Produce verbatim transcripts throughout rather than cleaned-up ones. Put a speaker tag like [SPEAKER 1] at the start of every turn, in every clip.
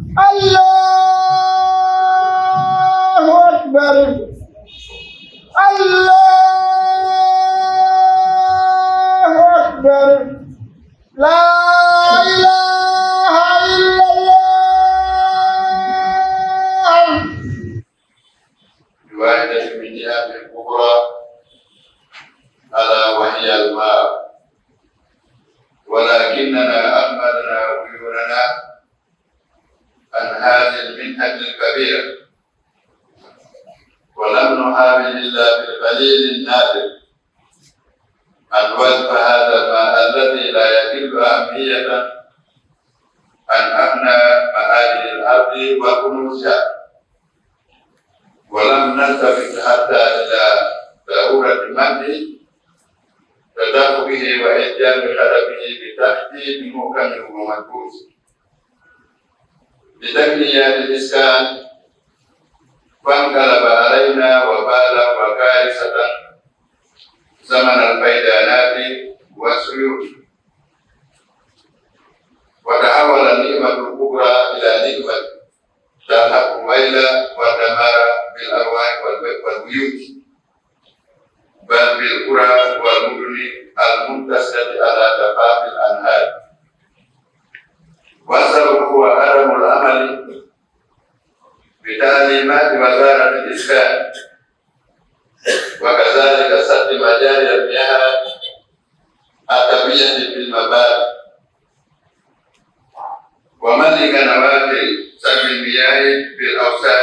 [SPEAKER 1] الله أكبر الله أكبر لا إله إلا الله.
[SPEAKER 2] واحدة من جهات الكبرى ألا وهي الماء، ولكننا أهملنا عيوننا عن هذه المنحة الكبيرة، ولم نحاول إلا بالقليل النادر أن وصف هذا الماء الذي لا يقل أهمية عن أغنى معادن الأرض وكنوزها، ولم نلتفت حتى إلى ضرورة منه تدفقه وإتيان خلقه بتحديد محكم ومدبوس بتقنيات الإسكان، فانقلب علينا وبالا وكارثة زمن الفيضانات والسيول، وتحول النعمة الكبرى إلى نعمة تلحق ويلا ودمار بالأرواح والبيوت، بل بالقرى والمدن المنتشرة على ضفاف الأنهار. والسبب هو عدم العمل بتعليمات وزارة الإسكان، وكذلك سد مجاري المياه الطبيعية في المباني وملك نوافذ سد المياه بالأوساط.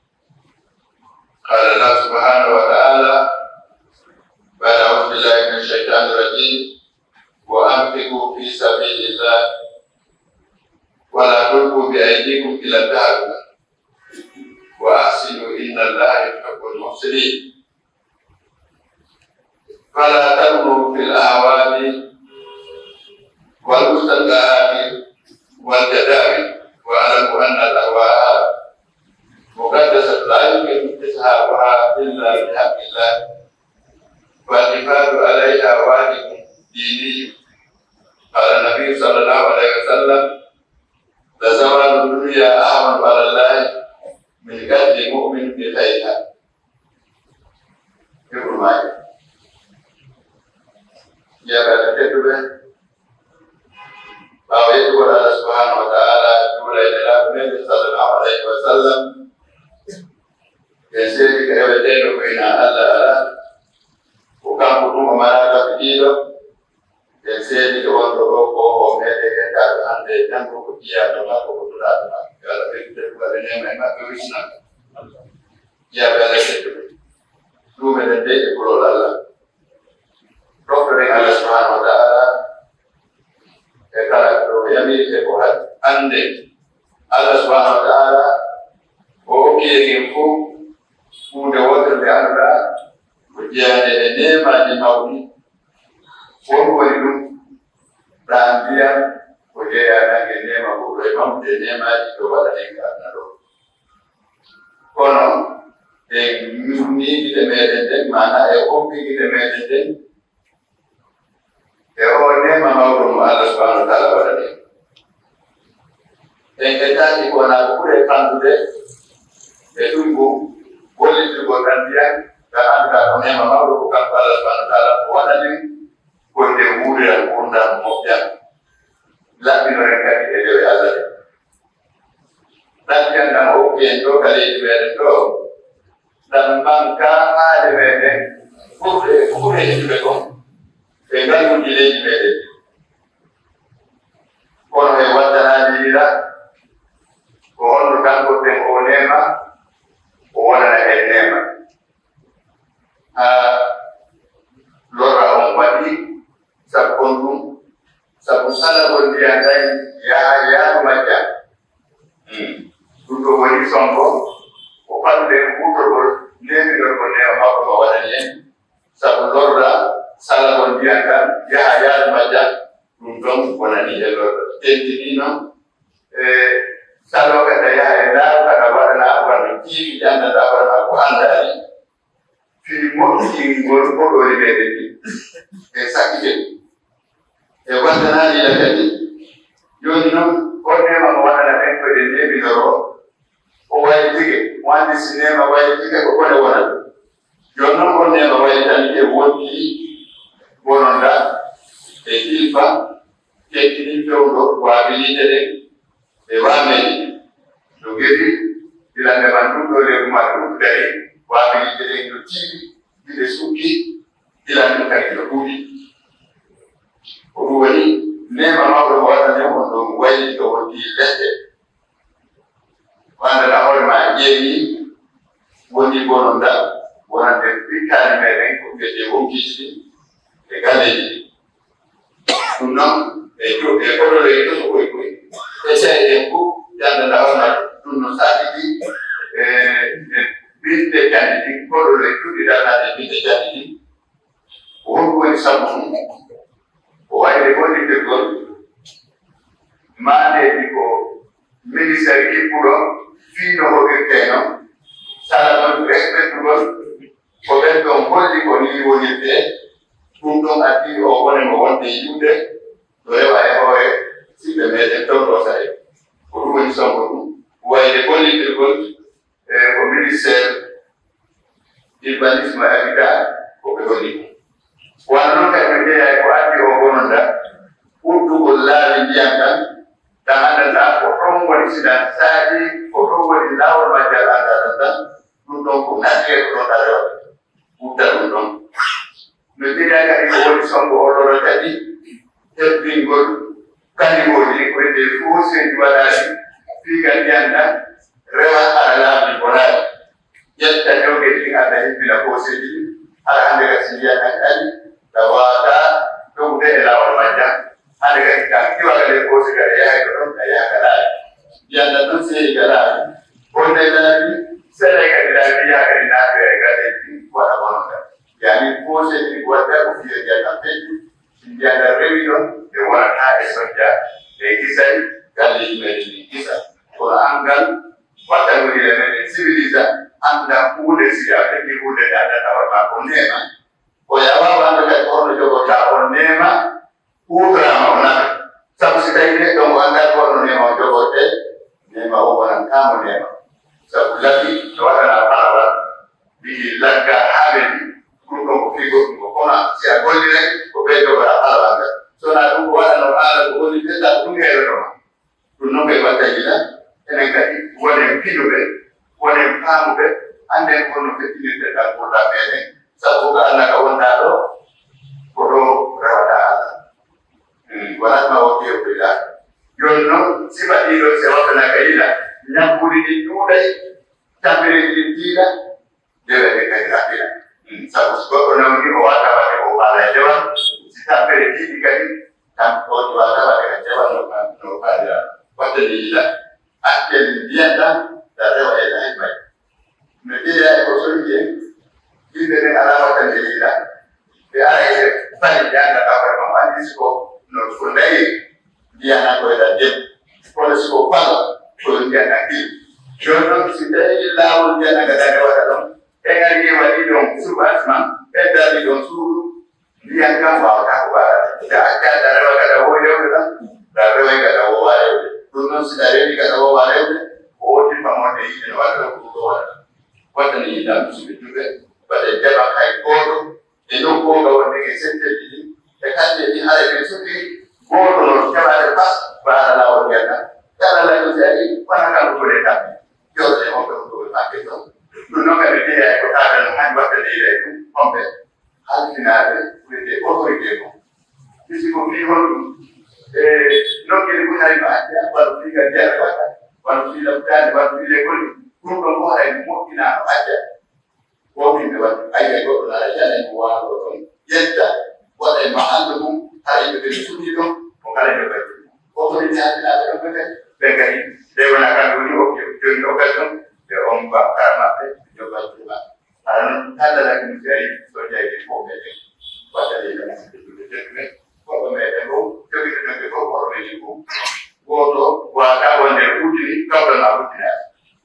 [SPEAKER 2] قال الله سبحانه وتعالى بعد أعوذ بالله من الشيطان الرجيم: وأنفقوا في سبيل الله ولا تلقوا بأيديكم إلى التهلكة وأحسنوا إن الله يحب المحسنين. فلا تغلوا في الأعوام والمستنقعات والجداول، واعلموا أن الأرواح مقدسة لا يمكن إسحاقها إلا بحق الله، والحفاظ عليها واجب ديني. قال النبي صلى الله عليه وسلم: لزوال الدنيا أهون على الله من قتل مؤمن بخيرها. يقول معي يا بعد كده bahwa itu adalah Subhanahu wa ta'ala mulai dari Nabi sallallahu alaihi wasallam yang sering kereweten keina Allah bukan butuh memarah begitu yang sering kawan toko ko mete kan ande dan buku dia dan buku surat kalau itu berarti memang kewisna ya balik itu lu menende pulau Allah dokter Allah Subhanahu wa ta'ala kata yami sekolah ande Allah Subhanahu wa ta'ala oke info udah water di anda berjaya nema di mauni pun itu dan dia berjaya lagi nema boleh mau di nema di coba dan nado kono yang ini kita melihat mana ya oke kita melihat ya nema mau Allah Subhanahu wa ta'ala berani. Yang kita di kona kure kandude itu ibu boleh dibuatkan dia dan ada nema mau bukan Allah Subhanahu wa ta'ala wana ni konde mure dan konda mokya labi mereka di dewe Allah. Dan yang nak oke itu kali itu itu dan bangka ada bede kure kure itu betul. Dengan menjadi bede. Kono e wadana dira ko hono kanko te o nema o wona e nema a lora on wadi sabondum sabu sala on dia dai ya ya maja hmm tuto woni songo o pande buto ko nemi do ko ne o ko wadani sabu lora sala on dia kan ya ya maja dum wonani e lora tentino eh salo kata ya enda kata wana apa ni janda dapat aku andali filmo sing gol gol di bedeni e sakit e wanda nani la kadi yoni no konne ma wana la tempo de binoro o way tige wandi sinema way tige ko kone wona jonno ko nema way tan ke woni bononda e ilfa ke kini fewdo wabilite de e wame do gedi ila ne bantu do le ma do dari wabilite de do tibi de suki ila ne ka do budi o woni nema ma ko wata ne mo do way to woni lede wanda la hol ma yemi woni bononda wonande bikani meden ko gede wongisi e galeji ɗum noon e jo e koɗole e ɗum koye koye e seyɗen fof yanda dawna ɗum no saɗiɗi e binde jandi ɗi koɗole cuuɗi darnade binde jandi ɗi ko honko woni sabu mum o wayde gollitirgol maaneji ko ministére hippuɗo fiino hoɓirteno sala noon respectugol ko ɓen ɗon holli ko ni wonirte ɗum ɗon addi o woni mo wonde yiwde to rewa e hoore siɓe meɗen towɗo sae ko ɗum woni sonko ɗum wayde gollitirgol e ko ministére urbanisme habitat ko ɓe holli ɗum wano noon kadi ɓe jeeya ko addi o bononda ɓuddugol laabi ndiyam tan tan andata ko ɗon woni sidan saaji ko ɗon woni laawol majjal andata tan ɗum ɗon ko nattee ko ɗon ɗarewa ɓudda ɗum ɗon no jeeya kadi ko woni sonko oɗoɗo kadi hebbingol kaliwoji ko wiyete foseji waɗaɗi fiiga ndiyam tan rewa ara laabi bonaɗi ƴetta jawge ɗin adda hebbina foseji ɗi ara hande kasi ndiya tan kadi tawata ɗowde e laawol majjam hande kadi kam kiwagale fose kadi yahay ko ɗon a yahaka laabi ndiyanda ɗon seeri ga laabi bonde laabi sere kadi laabi yaha kadi naafere gadeji waɗa bononda yani foseji wadda ko fiye ndiyam peƴƴu ndiyanda rewi ɗon ɓe wonata e sojja e gisay galleji meɗen ɗi gisa kono angal wattanoɗile meɗen civilisa anda hunde si a feƴƴi hunde nde addata wonma ko nema o yawawa anda kadi holno jogota on nema huutorama o nafe sabu si tawi neɗɗo mo annda holno nema o jogote nema o wonantamo nema sabu laggi no waɗana balawal mbi'i lagga haaɓedi ɗum ɗon ko figo ɗum ko kono si a gollire ko ɓe jogora balawal ngal sona ɗum ko waɗano haala ko woni ɓedda ɗum heeɗotoma ɗum noon ɓe wattayila enen kadi wonen fiɗuɓe wonen faamuɓe anden holno fettinirte tan ɓurɗa meɗen sabu ko annaka wonɗa ɗo ko ɗo rewata Allah waɗatma o kewtoɗa joni noon sifa ɗiɗo se wattanaka yila ñampuɗi ɗi ɗuuɗay tampiriji ɗi tiiɗa jewete kadi raɓɓina sabu so goɗɗo nawni o wata waɗe o waala e dewal si tampere tiiɗi kadi tan oji wata waɗe ka dewal no faadira wattani yila accel ndiyan tan ta rewa e lahi may no jeeya e ko soñi en yimɓe ɓe ala wattande yila ɓe ara e fali jangata koye mam andi siko no ko ndayi ndiyana koyeɗa dem kono siko fala koyo ndiyana ɗiɗi joni noon si tawi laawol ndiyanaga dane waɗa ɗon e ngari waɗi ɗon subasman e darɗi ɗon suudu ndiyan kam wawata ko waɗata sa accata rewa kada wo rewde tan ɗa rewa kada wowa rewde ɗum noon si ɗa rewi kada wowa rewde o woti famonde yiɗe no waɗa ɗon ɗum ɗo waɗa wattani yiɗa musidɓe juɓe waɗe jaɓa hay gooto e nokkuga wonde ke setteji ɗi e kamɓe ɗi hara ɓe suɓi gooto noon jaɓade pas baara laawol ngenda kala layo si ari wona kamɓe gole kamɓe jooɗe wonɓe ko ɗoɓe makke ɗon ɗum noon kadi jeeya ko taada no hani wattade yiɗe ɗum homɓe halfinaɓe wiyete autorité ko misi ko fi hon ɗum e nokkele ko hari ma acca walla fiiga jare watta walla fiila futaade walla fiile golli ɗum ɗon ko haray moƴƴinaano acca wowinde waɗi ayde goɗɗo nara jane ko waalo ɗon yetta waɗa e mahalde mum haa yimɓe ɓe suɗi ɗon ko kala jogati autorité hakkilaaɓe ɗon ɓe kadi ɓe kadi ɓe wona kamɓe woni okke joni occasion ɓe on bakkar maɓɓe jogati maɓɓe ala noon tallalaaki mu si ari so jeyde fof meɗen waɗaɗeɗe musidɓe jettuɓe goɗɗo meɗen ɗo jogide ɗon ɓe fof oɗo meɗi fof gooto wata wonde uddini kawɗon a uddinaade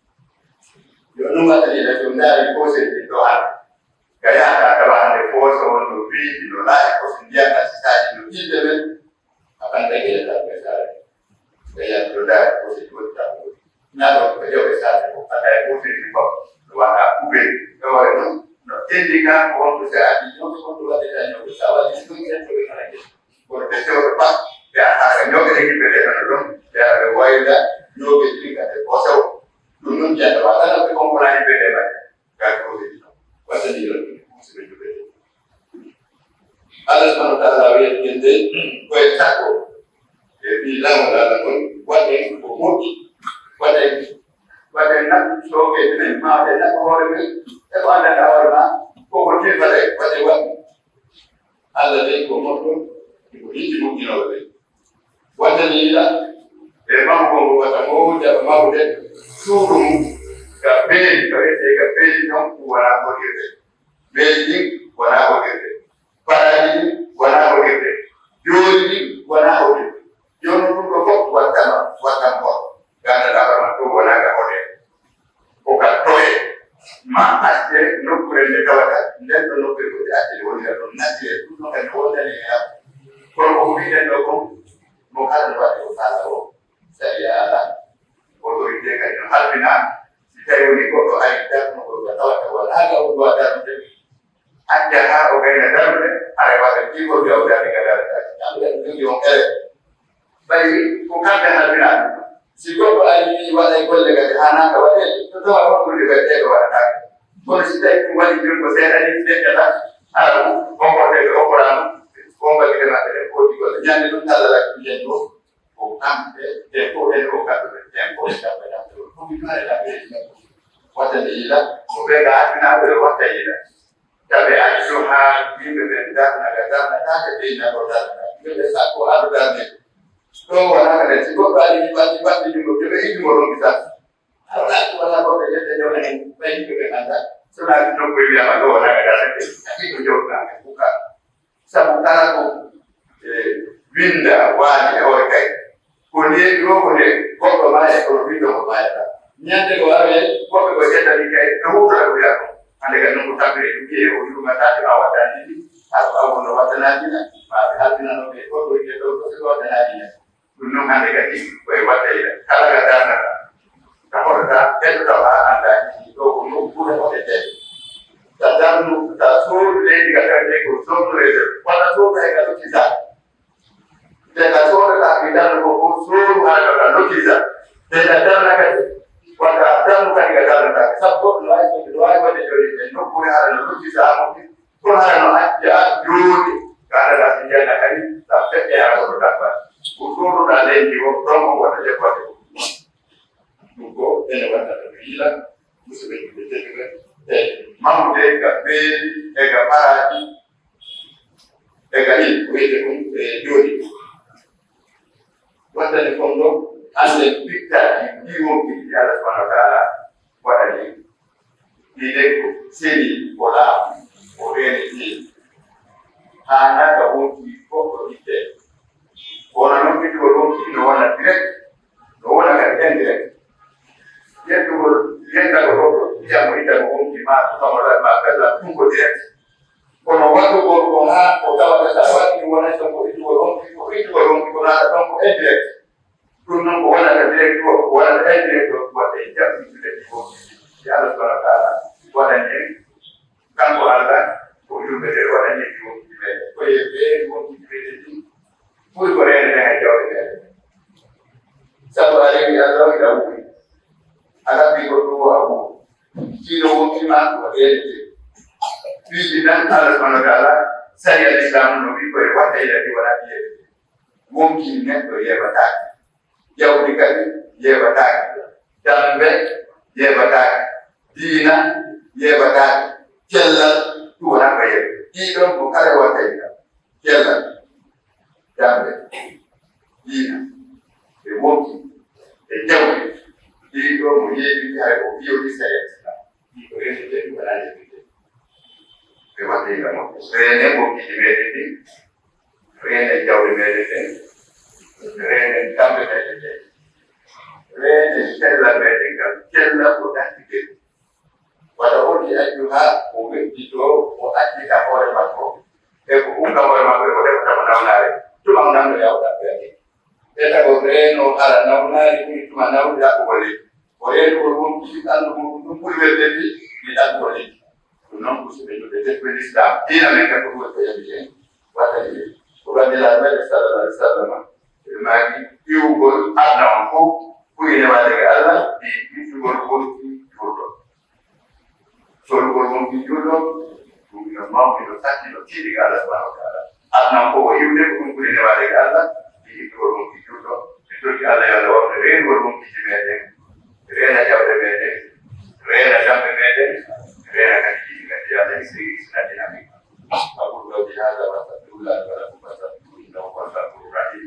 [SPEAKER 2] yo ɗum waɗaɗeɗe so ndaari foseji ɗo hande ga yahata tawa hande fooso won no wiidi no laaƴi koso ndiyam asisaji no ilde men a ɓanta geɗeɗa ɓe saare ɓe yan to ndaari foseji woɗɗita nado ko jobe sa ko ata e ko fi ko wala ube e wala no no tendika ko on sa adi no ko to wala da no sa wala ko ngi ko kala ke ko te to pa ya ha no ke ki bele no do ya waida no ke ki ka te ko so no ja da wala na ko ko la ni bele ba ka ko di no wala di ro ko se be bele Allah subhanahu wa ta'ala wi kende ko e tako e bi la wala ko wa de ko mo Wadai, wadai nak soke ni ma ada nak orang ni, tapi ada orang mana, kau pergi wadai, wadai wadai, ada ni kau mahu, kau ini mungkin wadai, wadai ni lah, memang kau wadai mahu, jadi mahu deh, suruh, kafe, kafe, kafe, yang kuara kau kete, beijing kuara kau kete, Paris kuara kau kete, Jodi kuara kau kete, Jodi pun kau wadai, wadai kau. Karena dapat tu boleh agak boleh. Bukan toy, mak aje nuk kurang dekat, dan tu nuk kurang aje boleh. Nanti tu nuk kan boleh ni ya. Kalau kau ni nak bukan dapat tu tahu. Saya ada. Kalau itu kan hal bina. Saya ini kalau ada nuk kurang tahu tahu. Ada orang ada tu. Ada orang yang ada tu. Ada orang yang kau jauh dari negara. Ada yang jauh dari. Baik, bukan hal bina. Siko ali wala ikolle gade hana ka wala to to ko ko de gade ko wala ko si tay ko wali jur ko sera ni de kala ara ko ko de ko ko ran ko ba de na de ko di ko nyane dum tala la ki je ko ko kam de de ko de ko ka de tempo sta ba da ko mi kare la de wata de ila ko be ga na de wata ila tabe aisha bi be da na ga da na ta de na ko da be sa ko aru da ne तो वाला करे सिको गाली की बात बात जो मुझे भी ही बोलों की साथ अब रात वाला को कहते हैं जो नहीं नहीं क्यों कहता सुना कि जो कोई भी आवाज़ वाला कर सकते हैं कि जो ना है बुका सब तारा को विंदा वाली और कहीं कोने जो कोने को कमाए और विंदा कमाए था न्याते को आवे को को कहता है कि तो वो तो लग गया ane kan nunggu tapi dia ujung mata di bawah dan ini atau awal bawah dan ini tapi hati nano itu tuh dia tuh tuh bawah dan ini gunung ane kan ini buat dia kalau kata anda kalau kata kita tahu anda ini itu gunung bukan buat dia dan gunung tak suruh dia dikatakan dia gunung suruh dia pada suruh dia kalau kita dia suruh tak kita gunung suruh ada kalau kita dia datang lagi wanda damu kan ga dalu ta sabbo do ay do ay wade jodi de no ko hala no ci sa mo ko hala no ajja jodi kana da tin jana kali ta te ya ko ta ba ko do da le ni ko to mo wada je ko ko ko ene wada ta bila musu be de te ga te mamu de ga be e ga parati e ga ni ko de ko jodi wanda ne fondo ande pitta di mo ki Allah Subhanahu wa ta'ala wadani di deko seni bola orene ni ana ka wonki ko ite ona no ki ko wonki no wala direct no wala ka direct yeto yenda ko ya mo ita ko wonki ma to wala ma ka la ko direct kono watu ko ko ha ko ta wala sa watu wala sa ko itu wonki ko itu wonki ko na ta ko direct Kurang bukan ada direktur, bukan ada direktur buat ejak itu direktur. Ya Allah Subhanahu Wa Taala buat ini kan buat ada, ujung dari buat ini ujung dari, kau yang dari ujung dari itu, pun boleh ada yang jauh dari. Satu hari kita tahu kita ujung, ada tiga dua abu, kilo mungkin mana boleh itu. Di dalam Allah Subhanahu Wa Taala saya Islam nabi kau yang buat ini buat dia, mungkinnya kau yang buat jauh dekat dia batak, jambe dia batak, dina dia batak, jalan Tuhan kaya, hidup bukan lewat kita, jalan, jambe, dina, emosi, jauh, hidup menjadi hari kopi di saya, itu yang jadi berada di sini. Lewat kita mau, rene kopi di sini, rene jauh di sini. Rene cambio de gente. Rene stella medica, stella potente. Pada orang yang juga mungkin itu orang tidak boleh masuk. Eh, bukan boleh masuk, boleh kita menawari. Cuma menawari ya udah berarti. Kita boleh no ada menawari itu cuma menawari tidak boleh. juuletendi ɗiɗan koliji ɗum noon musidɓe julɓe tekɓe l'islam diina men kam ko ɗum ko yaɓi hen wattani ko bandiraɓe meɗe sallallahu alih w sallam ɓe maaki iwgol adna on fof ɓuyine wadege allah ɗi ittugol wonki julɗo solugol wonki julɗo ɗum ino mawɗi no takki no tiiɗi ga allah subahanahu wa taala adna on fof o iwde ko ɗum ɓuyine wadege allah ɗi ittugol wonki julɗo ɓe torki allah yo allah wawde reengol wonkiji meɗen reena jawɗe meɗen reena jamɓe meɗen reena kadi jiɗi kadi yo allah sigi isnadina min aqulu qawli hada wa astaghfirullah wa lakum fastaghfiruhu innahu huwal ghafurur rahim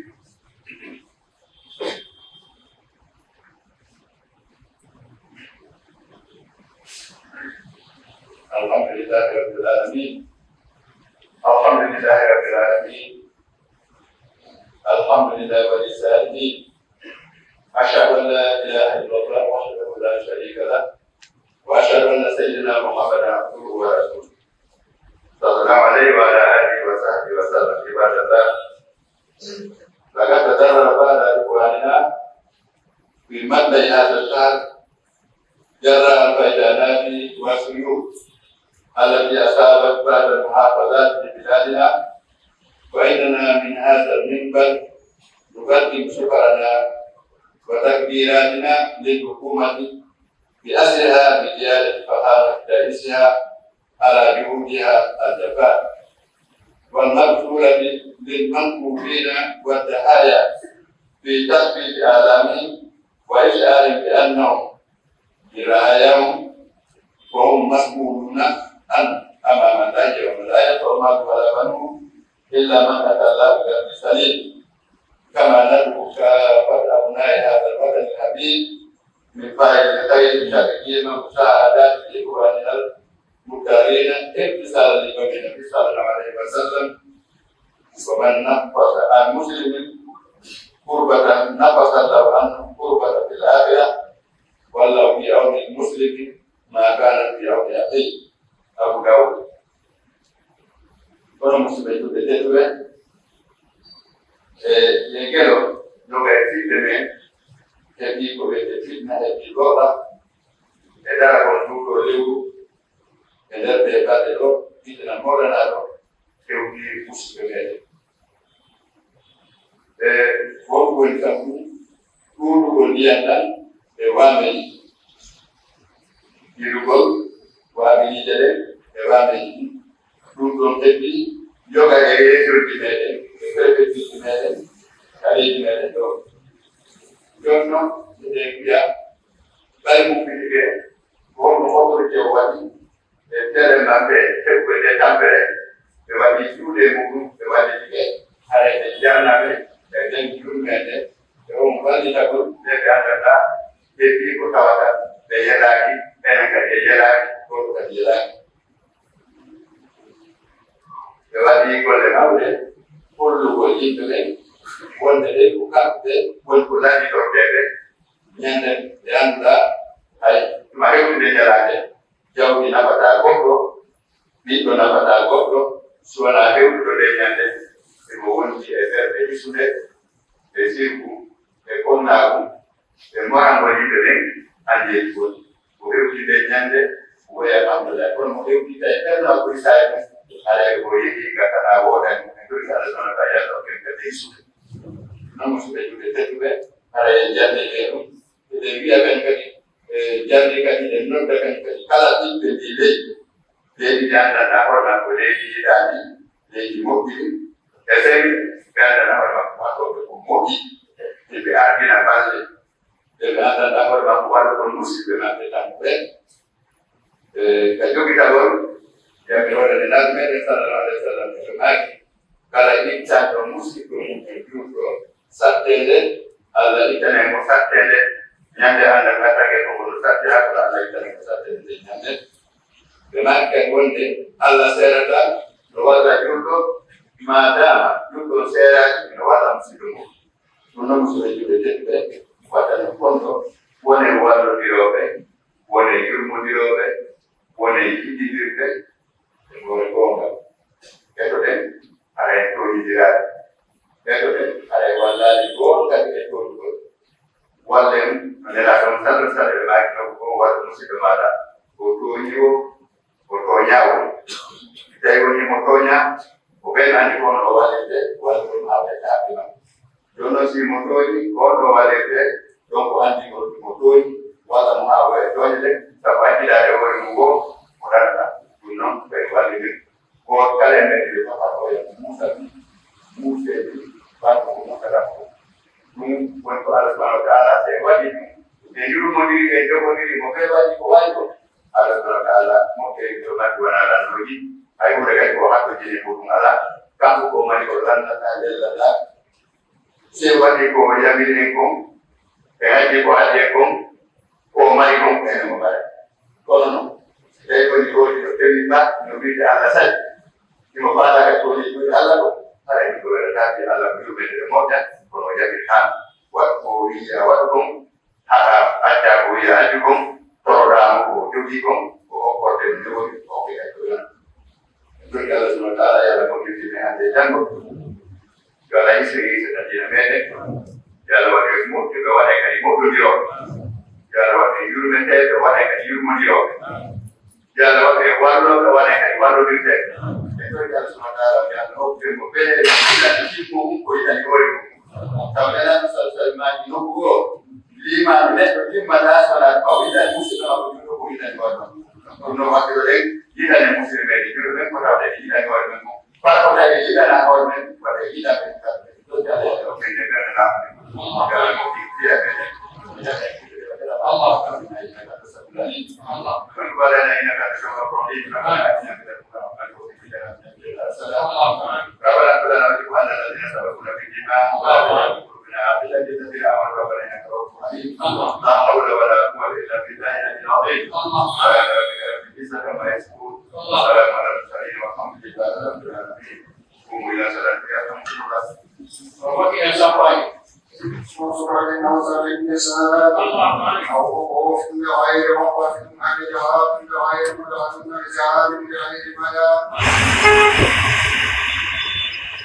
[SPEAKER 2] alhamdulillahi rabbil alamin alhamdulillahi rabbil alamin alhamdulillahi wali salihin أشهد أن لا إله إلا الله وحده لا شريك له وأشهد أن سيدنا محمدا عبده ورسوله صلى الله عليه وعلى آله وصحبه وسلم عباد الله لقد تدرب بعض إخواننا في مبدأ هذا الشهر جرى الفيضانات والسيول التي أصابت بعض المحافظات في بلادنا وإننا من هذا المنبر نقدم شكرنا وتقديراتنا للحكومة بأسرها بزيادة فخامة رئيسها على جهودها الجبار والمبذول للمنكوبين والضحايا في تخفيف آلامهم وإشعار بأنهم برعاياهم وهم مسؤولون عن أمام الله يوم لا ينفع مال ولا بنون إلا من أتى الله بقلب سليم كما ندعو كافة أبناء هذا الوطن الحبيب من فاعل الخير شاكرين مساعدات إخواننا المختارين امتثالا لقول النبي صلى الله عليه وسلم ومن نقص عن مسلم قربة نقص الله عنه قربة في الآخرة والله في عون المسلم ما كان في عون أخيه أبو داود. Para muslim itu betul. Lengkelo, nunca existe men, el tipo de fitness, el pilota, el dar con duro leu, el dar de padelo, y de enamorado, que un día puso que me. Eh, poco el campo, uno con diandan, de wamei, y luego, wamei jere, de wamei, uno tepi, yoga que es el primero. Perfetti meden, kali meden do. Jonno de biya, bay mu fitige, ko mo ko je wadi, e tere mambe, e ko de tambere, e wadi jude mu, e wadi dige, are de janna be, e den jun mede, e o mo wadi ta ko de ganda, e bi ko tawata, de yelaki, e na ka de yelaki, ko ka yelaki. E wadi ko le mawde, Polo wali kelen, wanda dai kuka de, wal kula di doktere, nyanda yanda, ay, mahe kunde jalade, jauh di nafata gokro, bito nafata gokro, suara he udo de nyande, imo wonti e ferbe isude, e sirku, e konnaku, e moran wali kelen, andi e woni, mo he udo de nyande, wo ya alhamdulillah, kon mo he udo de ferna ko isai, ala ko yiki kata na wodan. Itu ada zona kaya atau kita isu. Namun sudah juga terjadi ada yang jadi itu. Jadi dia kan jadi kan dan non kan kalau itu delay. Jadi jangan ada orang boleh jadi jadi mobil. Jadi kan ada orang masuk ke mobil. Jadi artinya balik. Jadi ada orang buat promosi dengan tentang brand. Kalau kita baru yang berada di dalam media sallallahu alaihi wasallam lagi. Kalau ini cara musik itu satele, ada ikan yang satele, yang dia anda katakan pengurus satele, kalau ada ikan yang satele yang dia, kemudian kemudian Allah serta luar juga, mana juga serta luar musik. Mana musik juga jadi, pada pondok, wane luar dirobe, wane ilmu dirobe, wane ide dirobe, wane gongga, itu deh. Ada yang tuh juga, itu deh. Ada yang wala di gol, kan itu gol. Wala yang menyerahkan satu satu lagi, kalau wala musik kemana, otoño otoñawo tawi woni mo toña o ɓen andi kon ɗo walete walla ɗum awete haqqima joni noon si mo toñi on ɗo walete donc andi mo toñi walla mo awa e toñde sabu andidade hoore mum goo mo ɗaɗata ɗum noon ɓe wallidir goto kala e men ɗe fafatoya musaɗi museɗi banko ko musata ko ɗum woni ko Allah subhanahu wa taala se waɗi ɗum e yurmodiri e jogondiri mo ɓe waɗi ko wawi ko Allah subhanahu wa taala moɓɓe to matti wona lannoji hay hunde kadi ko hakko jeni ko ɗum ala kanko ko mari ko lannata lellata se waɗi ko yamiren kon ɓe haƴƴi ko haɗe kon ko mari kon ɓene mo mari kono noon tawi koni tooni to tewi ba no wiide Allah sali imo faataka tooni juuɗe Allah ko hara mi ko weɗataɓe Allah ko yumede moƴƴa kono yaɓi ha waɗ ko wiya waɗ kon haa acca ko wiya addi kon toroɗama ko jogii kon ko hokkorde nde woni oke ay ɗoyan jogi Allah subhanahu wa taala yalla moƴƴitine hande janngo yo Allah hisse hisse tan dina meɗen yo Allah waɗe moƴƴuɓe waɗe kadi moƴƴodiroɓe yo Allah waɗe yurmeteɓe waɗe kadi yurmodiroɓe yo Allah waɗe walloɓe waɗe kadi wallodirteɓe e jogi Allah subhanahu wa taala yo Allah hokkire mo beele yiɗani jimmo mum ko yiɗani hoore mum taw nelaɗo sal salmaji nokku goo limani neɗɗo timmata sona ɓaw yiɗani musidɗo makko juɗo ko yiɗani hoore makko ɗum noon wakkilo ɗen yiɗani musidɓe meɗen juɗo ɓen ko tawde yiɗani hoore men mum kala ko tawi yiɗana hoore men waɗe yiɗaɓe kamɓe ɗoji Allah o ɓeyde ɓerde lamɓe yalla mo fiya meɗen Allah Allah waɗana innaka antal rahim ربنا اغفر لنا ولإخواننا الذين سبقونا بالإيمان وقنا عذاب الذين آمنوا ربنا إنك رؤوف رحيم لا حول ولا قوة إلا بالله العلي العظيم بإذنك ما يسكون سلام على المرسلين والحمد لله رب العالمين قوموا إلى صلاتكم يرحمكم الله وبقي الشفاعي وصلنا وسلم بسلام أو بغير وقف عن جهاد بغير مدعو بغير بغير مدعو